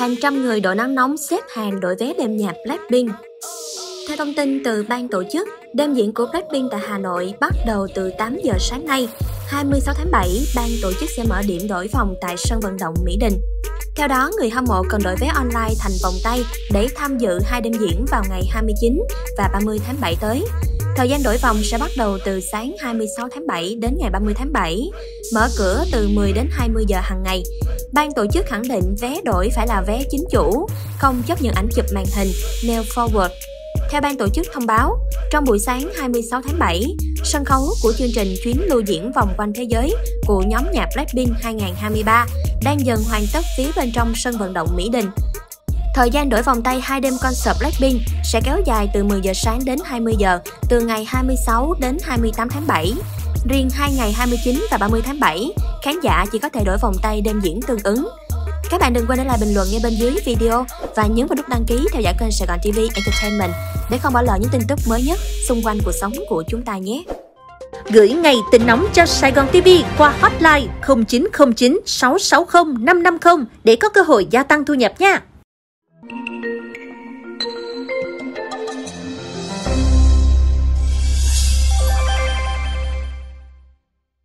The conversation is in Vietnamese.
hàng trăm người đội nắng nóng xếp hàng đổi vé đêm nhạc Blackpink. Theo thông tin từ ban tổ chức, đêm diễn của Blackpink tại Hà Nội bắt đầu từ 8 giờ sáng nay, 26 tháng 7, ban tổ chức sẽ mở điểm đổi phòng tại sân vận động Mỹ Đình. Theo đó, người hâm mộ cần đổi vé online thành vòng tay để tham dự 2 đêm diễn vào ngày 29 và 30 tháng 7 tới. Thời gian đổi vòng sẽ bắt đầu từ sáng 26 tháng 7 đến ngày 30 tháng 7, mở cửa từ 10 đến 20 giờ hàng ngày. Ban tổ chức khẳng định vé đổi phải là vé chính chủ, không chấp nhận ảnh chụp màn hình, mail forward. Theo ban tổ chức thông báo, trong buổi sáng 26 tháng 7, sân khấu của chương trình chuyến lưu diễn vòng quanh thế giới của nhóm nhạc Blackpink 2023 đang dần hoàn tất phía bên trong sân vận động Mỹ Đình. Thời gian đổi vòng tay 2 đêm concert Blackpink sẽ kéo dài từ 10 giờ sáng đến 20 giờ, từ ngày 26 đến 28 tháng 7. Riêng 2 ngày 29 và 30 tháng 7, khán giả chỉ có thể đổi vòng tay đêm diễn tương ứng. Các bạn đừng quên để lại bình luận ngay bên dưới video và nhấn vào nút đăng ký theo dõi kênh Sài Gòn TV Entertainment để không bỏ lỡ những tin tức mới nhất xung quanh cuộc sống của chúng ta nhé. Gửi ngày tin nóng cho Sài Gòn TV qua hotline 0909 660 550 để có cơ hội gia tăng thu nhập nha.